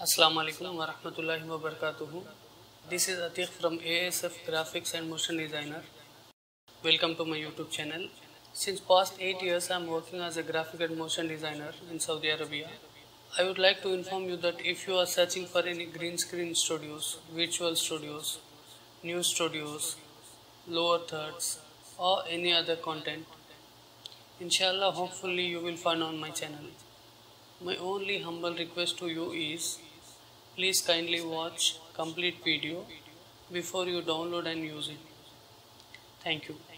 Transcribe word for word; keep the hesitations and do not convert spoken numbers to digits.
Assalamu alaikum wa rahmatullahi wa barakatuhu. This is Atiq from A S F Graphics and Motion Designer. Welcome to my YouTube channel. Since past eight years I am working as a graphic and motion designer in Saudi Arabia. I would like to inform you that if you are searching for any green screen studios, virtual studios, new studios, lower thirds or any other content, inshallah hopefully you will find on my channel. My only humble request to you is please kindly watch complete video before you download and use it. Thank you.